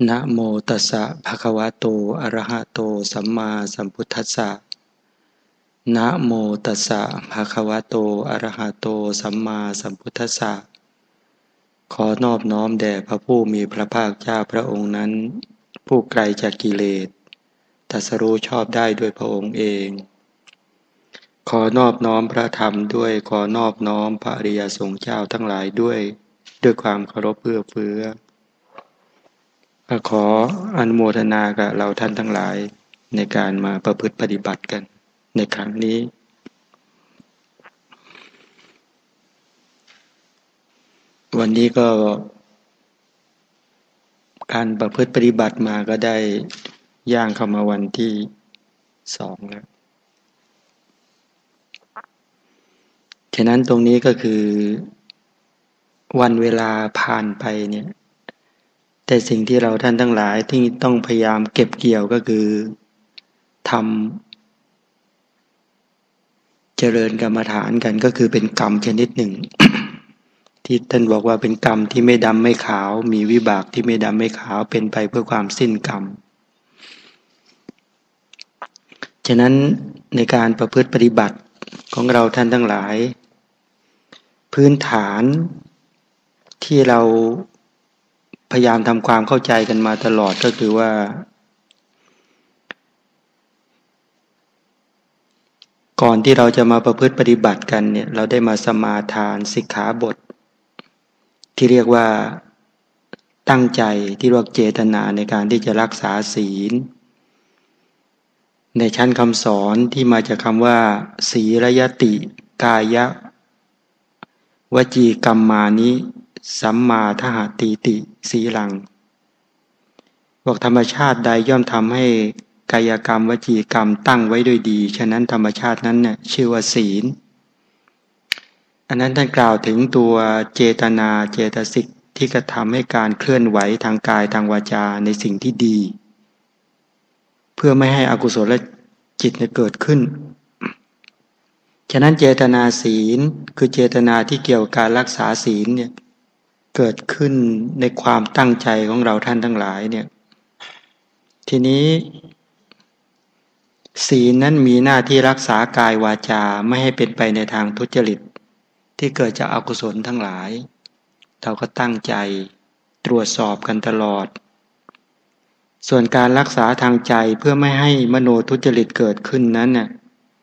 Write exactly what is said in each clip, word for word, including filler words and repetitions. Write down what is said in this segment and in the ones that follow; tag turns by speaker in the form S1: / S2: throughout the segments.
S1: นะโมตัสสะภะคะวะโตอะระหะโตสัมมาสัมพุทธัสสะนะโมตัสสะภะคะวะโตอะระหะโตสัมมาสัมพุทธัสสะขอนอบน้อมแด่พระผู้มีพระภาคเจ้าพระองค์นั้นผู้ไกลจากกิเลสตรัสรู้ชอบได้ด้วยพระองค์เองขอนอบน้อมพระธรรมด้วยขอนอบน้อมพระอริยสงฆ์เจ้าทั้งหลายด้วยด้วยความเคารพเอื้อเฟื้อขออนุโมทนากับเราท่านทั้งหลายในการมาประพฤติปฏิบัติกันในครั้งนี้วันนี้ก็การประพฤติปฏิบัติมาก็ได้ย่างเข้ามาวันที่สองแล้วฉะนั้นตรงนี้ก็คือวันเวลาผ่านไปเนี่ยแต่สิ่งที่เราท่านทั้งหลายที่ต้องพยายามเก็บเกี่ยวก็คือทำเจริญกรรมฐานกันก็คือเป็นกรรมชนิดหนึ่ง ที่ท่านบอกว่าเป็นกรรมที่ไม่ดำไม่ขาวมีวิบากที่ไม่ดำไม่ขาวเป็นไปเพื่อความสิ้นกรรมฉะนั้นในการประพฤติปฏิบัติของเราท่านทั้งหลายพื้นฐานที่เราพยายามทำความเข้าใจกันมาตลอดก็คือว่าก่อนที่เราจะมาประพฤติปฏิบัติกันเนี่ยเราได้มาสมาทานสิกขาบทที่เรียกว่าตั้งใจที่เรียกเจตนาในการที่จะรักษาศีลในชั้นคำสอนที่มาจากคำว่าศีลยติกายวจีกรรมานิสัมมาทหตีติสีลังบอกธรรมชาติใดย่อมทำให้กายกรรมวจีกรรมตั้งไว้ด้วยดีฉะนั้นธรรมชาตินั้นเนี่ยชื่อว่าศีลอันนั้นท่านกล่าวถึงตัวเจตนาเจตสิกที่กระทำให้การเคลื่อนไหวทางกายทางวาจาในสิ่งที่ดีเพื่อไม่ให้อกุศลจิตเกิดขึ้นฉะนั้นเจตนาศีลคือเจตนาที่เกี่ยวกับการรักษาศีลเนี่ยเกิดขึ้นในความตั้งใจของเราท่านทั้งหลายเนี่ยทีนี้ศีลนั้นมีหน้าที่รักษากายวาจาไม่ให้เป็นไปในทางทุจริตที่เกิดจากอกุศลทั้งหลายเราก็ตั้งใจตรวจสอบกันตลอดส่วนการรักษาทางใจเพื่อไม่ให้มโนทุจริตเกิดขึ้นนั้นน่ะ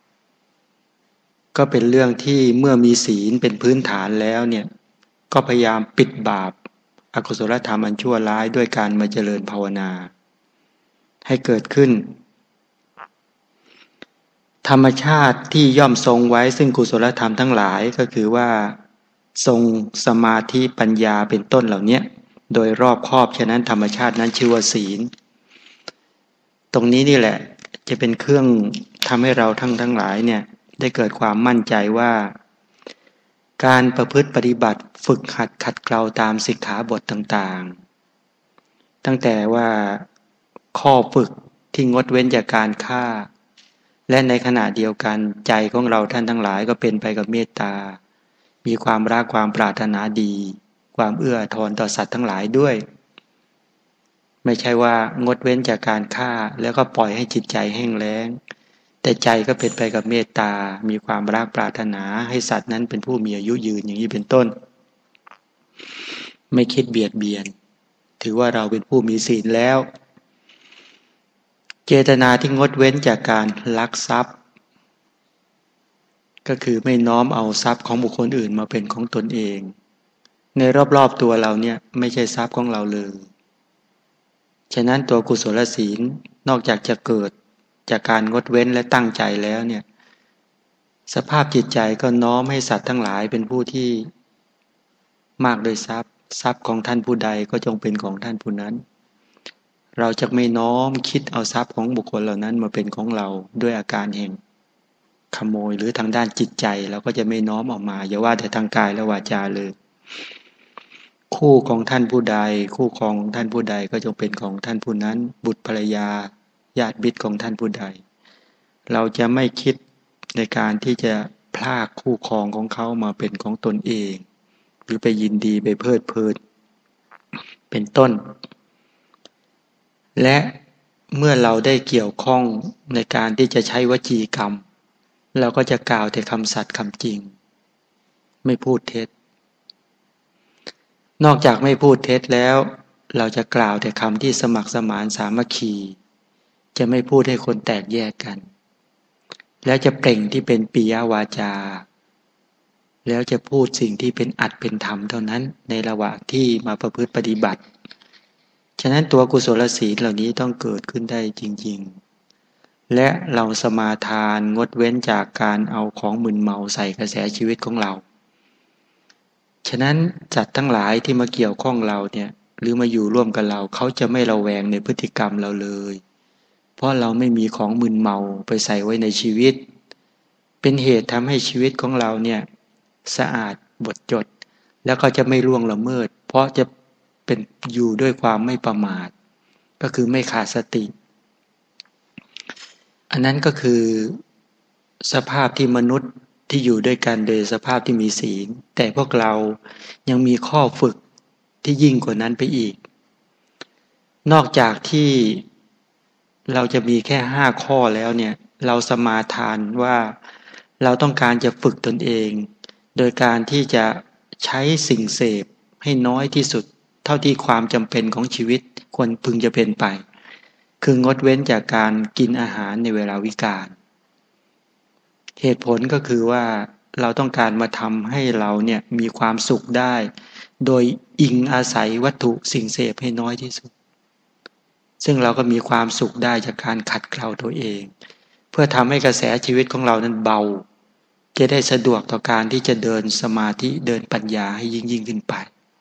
S1: ก็เป็นเรื่องที่เมื่อมีศีลเป็นพื้นฐานแล้วเนี่ยก็พยายามปิดบาปอกุศลธรรมอันชั่วร้ายด้วยการมาเจริญภาวนาให้เกิดขึ้นธรรมชาติที่ย่อมทรงไว้ซึ่งกุศลธรรมทั้งหลายก็คือว่าทรงสมาธิปัญญาเป็นต้นเหล่านี้โดยรอบคอบฉะนั้นธรรมชาตินั้นชื่อว่าศีลตรงนี้นี่แหละจะเป็นเครื่องทำให้เราทั้งทั้งหลายเนี่ยได้เกิดความมั่นใจว่าการประพฤติปฏิบัติฝึกหัดขัดเกลาตามสิกขาบทต่างๆตั้งแต่ว่าข้อฝึกที่งดเว้นจากการฆ่าและในขณะเดียวกันใจของเราท่านทั้งหลายก็เป็นไปกับเมตตามีความรักความปรารถนาดีความเอื้อทอนต่อสัตว์ทั้งหลายด้วยไม่ใช่ว่างดเว้นจากการฆ่าแล้วก็ปล่อยให้จิตใจแห้งแล้งแต่ใจก็เป็นไปกับเมตตามีความรักปรารถนาให้สัตว์นั้นเป็นผู้มีอายุยืนอย่างนี้เป็นต้นไม่คิดเบียดเบียนถือว่าเราเป็นผู้มีศีลแล้วเจตนาที่งดเว้นจากการลักทรัพย์ก็คือไม่น้อมเอาทรัพย์ของบุคคลอื่นมาเป็นของตนเองในรอบๆตัวเราเนี่ยไม่ใช่ทรัพย์ของเราเลยฉะนั้นตัวกุศลศีลนอกจากจะเกิดจากการงดเว้นและตั้งใจแล้วเนี่ยสภาพจิตใจก็น้อมให้สัตว์ทั้งหลายเป็นผู้ที่มากโดยทรัพย์ทรัพย์ของท่านผู้ใดก็จงเป็นของท่านผู้นั้นเราจะไม่น้อมคิดเอาทรัพย์ของบุคคลเหล่านั้นมาเป็นของเราด้วยอาการแห่งขโมยหรือทางด้านจิตใจเราก็จะไม่น้อมออกมาอย่าว่าแต่ทางกายและวาจาเลยคู่ของท่านผู้ใดคู่ครองของท่านผู้ใดก็จงเป็นของท่านผู้นั้นบุตรภรรยาญาติมิตรของท่านผู้ใดเราจะไม่คิดในการที่จะพลากคู่ครองของเขามาเป็นของตนเองหรือไปยินดีไปเพลิดเพลินเป็นต้นและเมื่อเราได้เกี่ยวข้องในการที่จะใช้วจีกรรมเราก็จะกล่าวแต่คำสัตย์คำจริงไม่พูดเท็จนอกจากไม่พูดเท็จแล้วเราจะกล่าวแต่คำที่สมัครสมานสามัคคีจะไม่พูดให้คนแตกแยกกันแล้วจะเปล่งที่เป็นปิยวาจาแล้วจะพูดสิ่งที่เป็นอัตเป็นธรรมเท่านั้นในระหว่างที่มาประพฤติปฏิบัติฉะนั้นตัวกุศลศีลเหล่านี้ต้องเกิดขึ้นได้จริงๆและเราสมาทานงดเว้นจากการเอาของมึนเมาใส่กระแสชีวิตของเราฉะนั้นจัดทั้งหลายที่มาเกี่ยวข้องเราเนี่ยหรือมาอยู่ร่วมกับเราเขาจะไม่ระแวงในพฤติกรรมเราเลยเพราะเราไม่มีของมึนเมาไปใส่ไว้ในชีวิตเป็นเหตุทำให้ชีวิตของเราเนี่ยสะอาดบริสุทธิ์แล้วก็จะไม่ล่วงละเมิดเพราะจะเป็นอยู่ด้วยความไม่ประมาทก็คือไม่ขาดสติอันนั้นก็คือสภาพที่มนุษย์ที่อยู่ด้วยกันโดยสภาพที่มีศีลแต่พวกเรายังมีข้อฝึกที่ยิ่งกว่านั้นไปอีกนอกจากที่เราจะมีแค่ห้าข้อแล้วเนี่ยเราสมาทานว่าเราต้องการจะฝึกตนเองโดยการที่จะใช้สิ่งเสพให้น้อยที่สุดเท่าที่ความจำเป็นของชีวิตควรพึงจะเป็นไปคืองดเว้นจากการกินอาหารในเวลาวิกาลเหตุผลก็คือว่าเราต้องการมาทำให้เราเนี่ยมีความสุขได้โดยอิงอาศัยวัตถุสิ่งเสพให้น้อยที่สุดซึ่งเราก็มีความสุขได้จากการขัดเกลาตัวเองเพื่อทำให้กระแสชีวิตของเรานั้นเบาจะได้สะดวกต่อการที่จะเดินสมาธิเดินปัญญาให้ยิ่งยิ่งขึ้นไป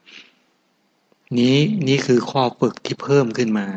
S1: นี้นี่คือข้อฝึกที่เพิ่มขึ้นมา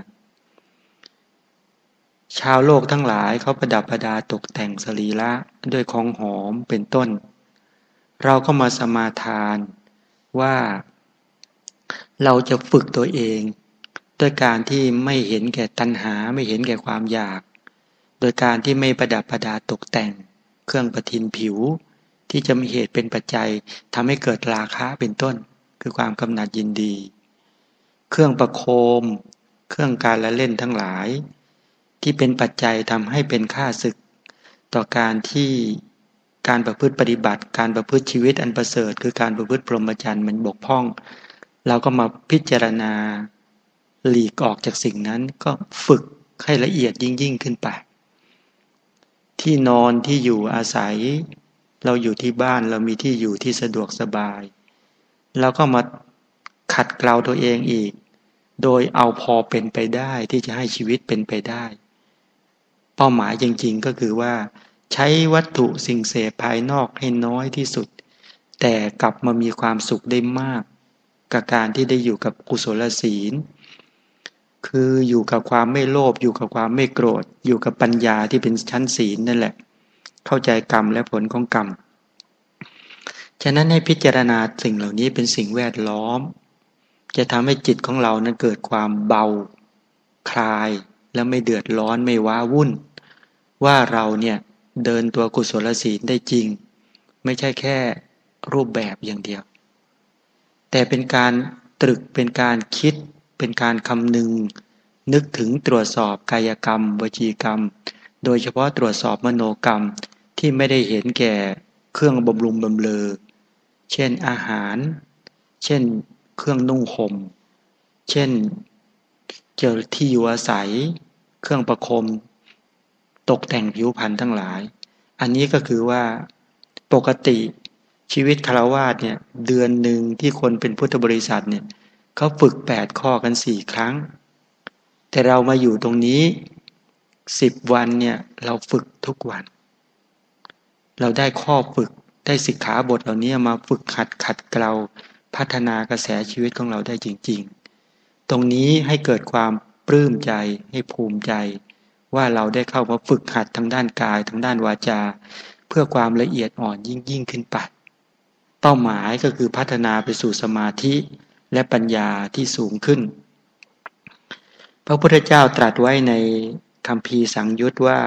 S1: ชาวโลกทั้งหลายเขาประดับประดาตกแต่งสรีระด้วยของหอมเป็นต้นเราก็มาสมาทานว่าเราจะฝึกตัวเองด้วยการที่ไม่เห็นแก่ตัณหาไม่เห็นแก่ความอยากโดยการที่ไม่ประดับประดาตกแต่งเครื่องประทินผิวที่จะมีเหตุเป็นปัจจัยทำให้เกิดราคะเป็นต้นคือความกำหนัดยินดีเครื่องประโคมเครื่องการละเล่นทั้งหลายที่เป็นปัจจัยทำให้เป็นข้าศึกต่อการที่การประพฤติปฏิบัติการประพฤติชีวิตอันประเสริฐคือการประพฤติพรหมจรรย์มันบกพร่องเราก็มาพิจารณาหลีกออกจากสิ่งนั้นก็ฝึกให้ละเอียดยิ่งยิ่งขึ้นไปที่นอนที่อยู่อาศัยเราอยู่ที่บ้านเรามีที่อยู่ที่สะดวกสบายเราก็มาขัดเกลาตัวเองอีกโดยเอาพอเป็นไปได้ที่จะให้ชีวิตเป็นไปได้เป้าหมายจริงๆก็คือว่าใช้วัตถุสิ่งเสพภายนอกให้น้อยที่สุดแต่กลับมามีความสุขได้มากกับการที่ได้อยู่กับกุศลศีลคืออยู่กับความไม่โลภอยู่กับความไม่โกรธอยู่กับปัญญาที่เป็นชั้นศีลนั่นแหละเข้าใจกรรมและผลของกรรมฉะนั้นให้พิจารณาสิ่งเหล่านี้เป็นสิ่งแวดล้อมจะทำให้จิตของเรานั้นเกิดความเบาคลายและไม่เดือดร้อนไม่ว้าวุ่นว่าเราเนี่ยเดินตัวกุศลศีลได้จริงไม่ใช่แค่รูปแบบอย่างเดียวแต่เป็นการตรึกเป็นการคิดเป็นการคำนึงนึกถึงตรวจสอบกายกรรมวจีกรรมโดยเฉพาะตรวจสอบมโนกรรมที่ไม่ได้เห็นแก่เครื่องบำรุงบำเรอเช่นอาหารเช่นเครื่องนุ่งห่มเช่นเจอที่อยู่อาศัยเครื่องประโคมตกแต่งผิวพรรณทั้งหลายอันนี้ก็คือว่าปกติชีวิตฆราวาสเนี่ยเดือนหนึ่งที่คนเป็นพุทธบริษัทเนี่ยเขาฝึกแปดข้อกันสี่ครั้งแต่เรามาอยู่ตรงนี้สิบวันเนี่ยเราฝึกทุกวันเราได้ข้อฝึกได้สิกขาบทเหล่านี้มาฝึกขัดขัดเกลาพัฒนากระแสชีวิตของเราได้จริงๆตรงนี้ให้เกิดความปลื้มใจให้ภูมิใจว่าเราได้เข้ามาฝึกหัดทางด้านกายทางด้านวาจาเพื่อความละเอียดอ่อนยิ่งยิ่งขึ้นไปเป้าหมายก็คือพัฒนาไปสู่สมาธิและปัญญาที่สูงขึ้นพระพุทธเจ้าตรัสไว้ในคัมภีร์สังยุตว่า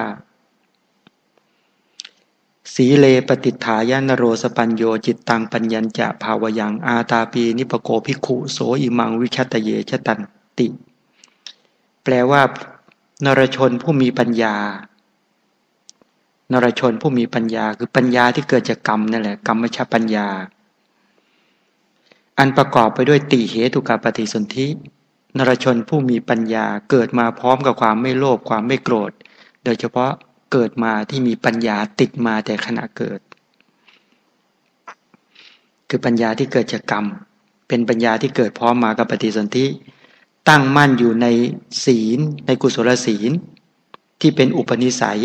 S1: สีเลปฏิฐายานโรสปัญโยจิตตังปัญญัญจะภาวยังอาตาปีนิปโกภิกขุโสอิมังวิคัตเยชตันติแปลว่านรชนผู้มีปัญญานรชนผู้มีปัญญาคือปัญญาที่เกิดจากกรรมนั่นแหละกรรมชปัญญาอันประกอบไปด้วยติเหตุกับปฏิสนธินรชนผู้มีปัญญาเกิดมาพร้อมกับความไม่โลภความไม่โกรธโดยเฉพาะเกิดมาที่มีปัญญาติดมาแต่ขณะเกิดคือปัญญาที่เกิดจากกรรมเป็นปัญญาที่เกิดพร้อมมากับปฏิสนธิตั้งมั่นอยู่ในศีลในกุศลศีลที่เป็นอุปนิสัย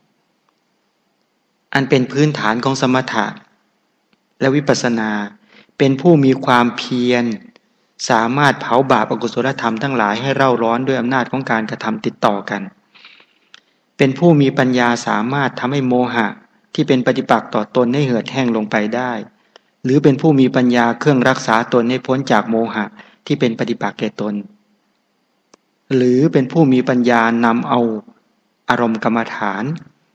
S1: อันเป็นพื้นฐานของสมถะและวิปัสสนาเป็นผู้มีความเพียรสามารถเผาบาปอกุศลธรรมทั้งหลายให้เร่าร้อนด้วยอำนาจของการกระทำติดต่อกันเป็นผู้มีปัญญาสามารถทำให้โมหะที่เป็นปฏิปักษ์ต่อตนให้เหือดแห้งลงไปได้หรือเป็นผู้มีปัญญาเครื่องรักษาตนให้พ้นจากโมหะที่เป็นปฏิปักษ์แก่ตนหรือเป็นผู้มีปัญญานำเอาอารมณ์กรรมฐาน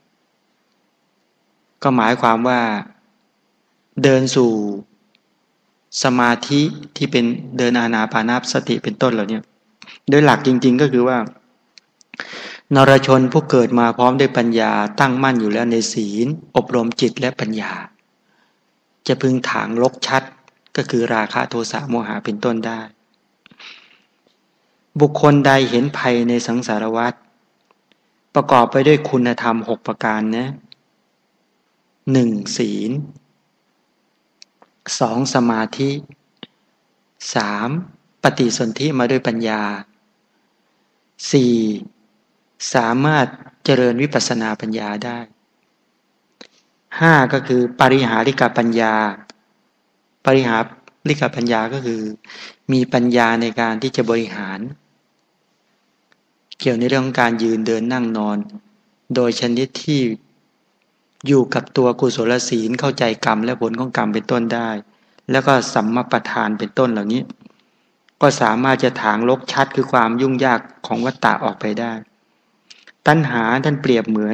S1: ก็หมายความว่าเดินสู่สมาธิที่เป็นเดินอานาปานสติเป็นต้นเหล่านี้โดยหลักจริงๆก็คือว่านรชนผู้เกิดมาพร้อมด้วยปัญญาตั้งมั่นอยู่แล้วในศีลอบรมจิตและปัญญาจะพึงถางลกชัดก็คือราคะโทสะโมหะเป็นต้นได้บุคคลใดเห็นภัยในสังสารวัฏประกอบไปด้วยคุณธรรมหกประการนะหนึ่งศีลสองสมาธิสามปฏิสนธิมาด้วยปัญญาสี่สามารถเจริญวิปัสสนาปัญญาได้ห้าก็คือปริหาริกปัญญาปริหาริกปัญญาก็คือมีปัญญาในการที่จะบริหารเกี่ยวในเรื่องของการยืนเดินนั่งนอนโดยชนิดที่อยู่กับตัวกุศลศีลเข้าใจกรรมและผลของกรรมเป็นต้นได้แล้วก็สัมมาประธานเป็นต้นเหล่านี้ก็สามารถจะถางลกชัดคือความยุ่งยากของวัฏฏะออกไปได้ตัณหาท่านเปรียบเหมือน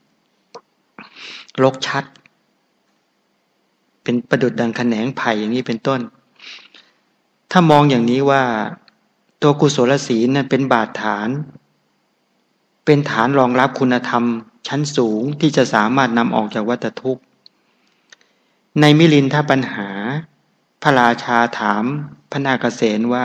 S1: ลกชัดเป็นประดุจดังแขนงไผ่อย่างนี้เป็นต้นถ้ามองอย่างนี้ว่าตัวกุศลศีลนั้นเป็นบาดฐานเป็นฐานรองรับคุณธรรมชั้นสูงที่จะสามารถนำออกจากวัฏทุกข์ในมิลินทปัญหาพระราชาถามพระนาคเษนว่า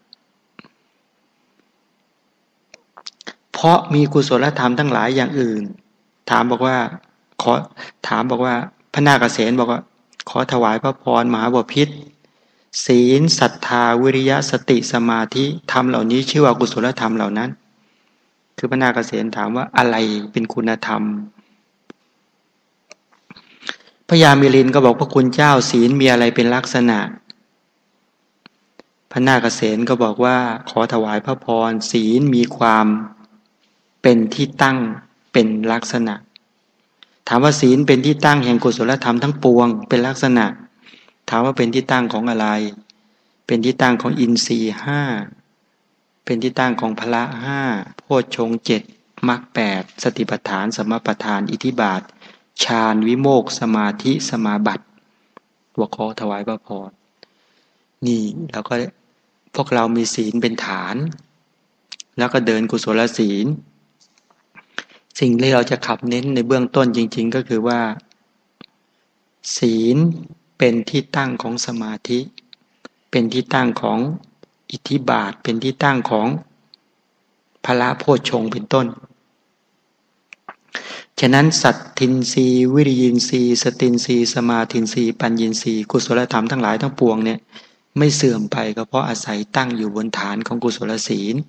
S1: เพราะมีกุศลธรรมทั้งหลายอย่างอื่นถามบอกว่าขอถามบอกว่าพระนาคเษนบอกว่าขอถวายพระพรมหาบพิตรศีลศรัทธาวิริยะสติสมาธิธรรมเหล่านี้ชื่อว่ากุศลธรรมเหล่านั้นคือพระนาคเษนถามว่าอะไรเป็นคุณธรรมพระยามิลินก็บอกพระคุณเจ้าศีลมีอะไรเป็นลักษณะพระนาคเษนก็บอกว่าขอถวายพระพรศีลมีความเป็นที่ตั้งเป็นลักษณะถามว่าศีลเป็นที่ตั้งแห่งกุศลธรรมทั้งปวงเป็นลักษณะถามว่าเป็นที่ตั้งของอะไรเป็นที่ตั้งของอินทรีย์ห้าเป็นที่ตั้งของพละห้าโพชฌงค์เจ็ดมรรคแปดสติปัฏฐานสมปัฏฐานอิทธิบาทฌานวิโมกข์สมาธิสมาบัติหัวข้อถวายพระพรนี่แล้วก็พวกเรามีศีลเป็นฐานแล้วก็เดินกุศลศีลสิ่งที่เราจะขับเน้นในเบื้องต้นจริงๆก็คือว่าศีลเป็นที่ตั้งของสมาธิเป็นที่ตั้งของอิทธิบาทเป็นที่ตั้งของพละโพชฌงค์เป็นต้นฉะนั้นสัตทินรีวิริยินทรีย์สตินทรีย์สมาธินทรีย์ปัญญินทรีย์กุศลธรรมทั้งหลายทั้งปวงเนี่ยไม่เสื่อมไปก็เพราะอาศัยตั้งอยู่บนฐานของกุศลศีล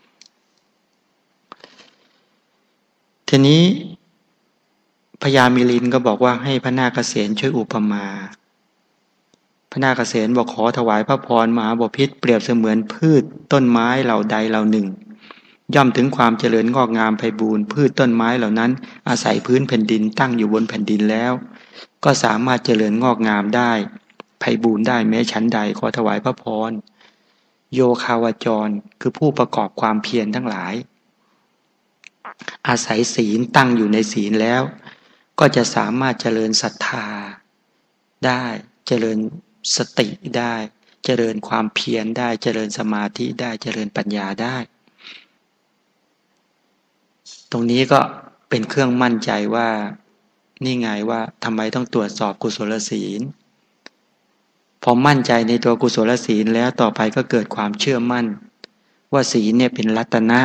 S1: ทีนี้พญามิลินก็บอกว่าให้พระนาคเษนช่วยอุปมาพระนาคเษนบอกขอถวายพระพรมหาบพิตรเปรียบเสมือนพืชต้นไม้เหล่าใดเหล่าหนึ่งย่อมถึงความเจริญงอกงามไพบูรณ์พืชต้นไม้เหล่านั้นอาศัยพื้นแผ่นดินตั้งอยู่บนแผ่นดินแล้วก็สามารถเจริญงอกงามได้ไพบูรณ์ได้แม้ชั้นใดขอถวายพระพรโยคาวจรคือผู้ประกอบความเพียรทั้งหลายอาศัยศีลตั้งอยู่ในศีลแล้วก็จะสามารถเจริญศรัทธาได้เจริญสติได้เจริญความเพียรได้เจริญสมาธิได้เจริญปัญญาได้ตรงนี้ก็เป็นเครื่องมั่นใจว่านี่ไงว่าทำไมต้องตรวจสอบกุศลศีลพอมั่นใจในตัวกุศลศีลแล้วต่อไปก็เกิดความเชื่อมั่นว่าศีลเนี่ยเป็นรัตนะ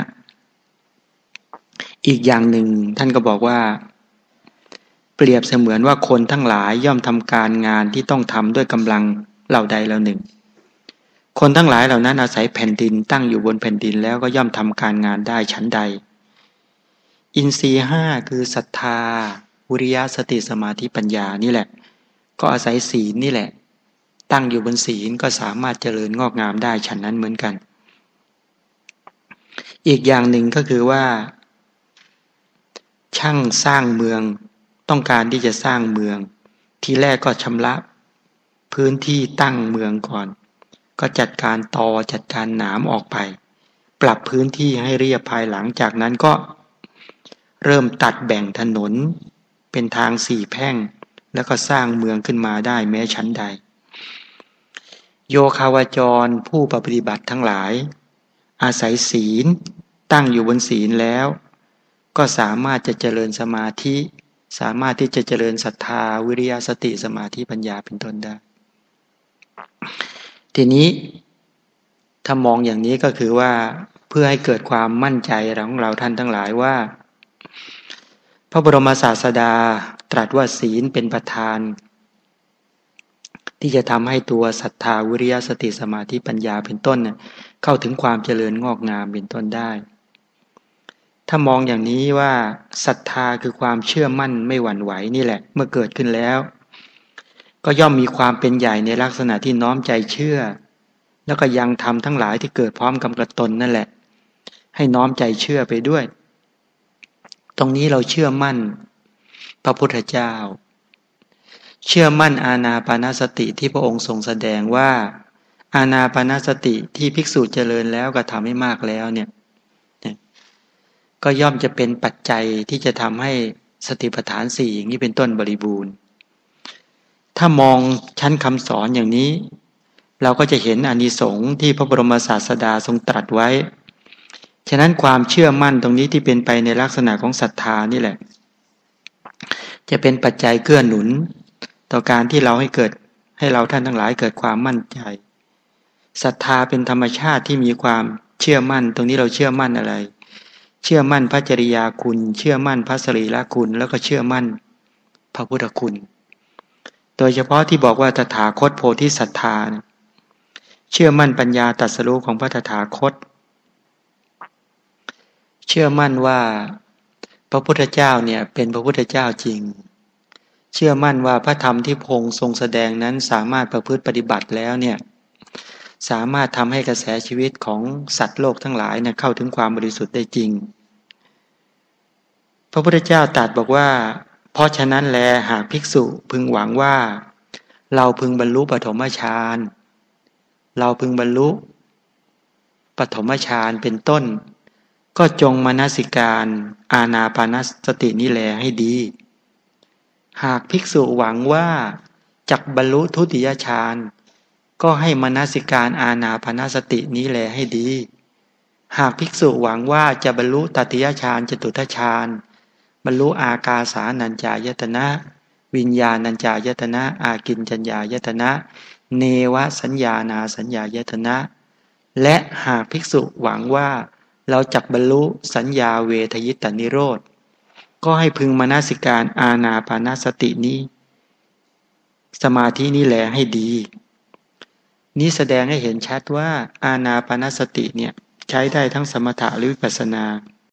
S1: อีกอย่างหนึ่งท่านก็บอกว่าเปรียบเสมือนว่าคนทั้งหลายย่อมทำการงานที่ต้องทำด้วยกำลังเหล่าใดเหล่าหนึ่งคนทั้งหลายเหล่านั้นอาศัยแผ่นดินตั้งอยู่บนแผ่นดินแล้วก็ย่อมทำการงานได้ฉันใดอินทรีย์ห้าคือศรัทธาวิริยะสติสมาธิปัญญานี่แหละก็อาศัยศีลนี่แหละตั้งอยู่บนศีลก็สามารถเจริญงอกงามได้ฉันนั้นเหมือนกันอีกอย่างหนึ่งก็คือว่าช่างสร้างเมืองต้องการที่จะสร้างเมืองทีแรกก็ชำระพื้นที่ตั้งเมืองก่อนก็จัดการตอจัดการหนามออกไปปรับพื้นที่ให้เรียบภายหลังจากนั้นก็เริ่มตัดแบ่งถนนเป็นทางสี่แพร่งแล้วก็สร้างเมืองขึ้นมาได้แม้ชั้นใดโยคาวจรผู้ปฏิบัติทั้งหลายอาศัยศีลตั้งอยู่บนศีลแล้วก็สามารถจะเจริญสมาธิสามารถที่จะเจริญศรัทธาวิริยะสติสมาธิปัญญาเป็นต้นได้ทีนี้ถ้ามองอย่างนี้ก็คือว่าเพื่อให้เกิดความมั่นใจของเราท่านทั้งหลายว่าพระบรมศาสดาตรัสว่าศีลเป็นประธานที่จะทำให้ตัวศรัทธาวิริยะสติสมาธิปัญญาเป็นต้นเนี่ยเข้าถึงความเจริญงอกงามเป็นต้นได้ถ้ามองอย่างนี้ว่าศรัทธาคือความเชื่อมั่นไม่หวั่นไหวนี่แหละเมื่อเกิดขึ้นแล้วก็ย่อมมีความเป็นใหญ่ในลักษณะที่น้อมใจเชื่อแล้วก็ยังทำทั้งหลายที่เกิดพร้อมกับกระตนนั่นแหละให้น้อมใจเชื่อไปด้วยตรงนี้เราเชื่อมั่นพระพุทธเจ้าเชื่อมั่นอานาปานสติที่พระองค์ทรงแสดงว่าอานาปานสติที่ภิกษุเจริญแล้วก็ทำให้มากแล้วเนี่ยก็ย่อมจะเป็นปัจจัยที่จะทำให้สติปัฏฐานสี่อย่างนี้เป็นต้นบริบูรณ์ถ้ามองชั้นคำสอนอย่างนี้เราก็จะเห็นอานิสงส์ที่พระบรมศาสดาทรงตรัสไว้ฉะนั้นความเชื่อมั่นตรงนี้ที่เป็นไปในลักษณะของศรัทธานี่แหละจะเป็นปัจจัยเกื้อหนุนต่อการที่เราให้เกิดให้เราท่านทั้งหลายเกิดความมั่นใจศรัทธาเป็นธรรมชาติที่มีความเชื่อมั่นตรงนี้เราเชื่อมั่นอะไรเชื่อมั่นพระจริยาคุณเชื่อมั่นพระสรีระคุณแล้วก็เชื่อมั่นพระพุทธคุณโดยเฉพาะที่บอกว่าตถาคตโพธิศรัทธาเชื่อมั่นปัญญาตรัสรู้ของพระตถาคตเชื่อมั่นว่าพระพุทธเจ้าเนี่ยเป็นพระพุทธเจ้าจริงเชื่อมั่นว่าพระธรรมที่พระองค์ทรงแสดงนั้นสามารถประพฤติปฏิบัติแล้วเนี่ยสามารถทำให้กระแสชีวิตของสัตว์โลกทั้งหลายเนี่ยเข้าถึงความบริสุทธิ์ได้จริงพระพุทธเจ้าตรัสบอกว่าเพราะฉะนั้นแลหากภิกษุพึงหวังว่าเราพึงบรรลุปฐมฌานเราพึงบรรลุปฐมฌานเป็นต้นก็จงมนสิการอานาปานสตินี้แลให้ดีหากภิกษุหวังว่าจักบรรลุทุติยฌานก็ให้มนสิการอานาปานสตินี้แลให้ดีหากภิกษุหวังว่าจะบรรลุตติยฌานจตุตฌานบรรลุอากาสานัญจายตนะวิญญาณัญจายตนะอากิญจัญญายตนะเนวสัญญานาสัญญายตนะและหากภิกษุหวังว่าเราจักบรรลุสัญญาเวทยิตตนิโรธก็ให้พึงมนสิการอานาปานสตินี้สมาธินี้แลให้ดีนี้แสดงให้เห็นชัดว่าอานาปานสติเนี่ยใช้ได้ทั้งสมถะหรือวิปัสสนา